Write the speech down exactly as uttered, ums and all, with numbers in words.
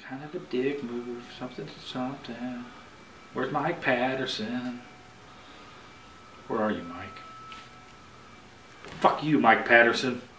Kind of a dick move. Something to something. Where's Mike Patterson? Where are you, Mike? Fuck you, Mike Patterson.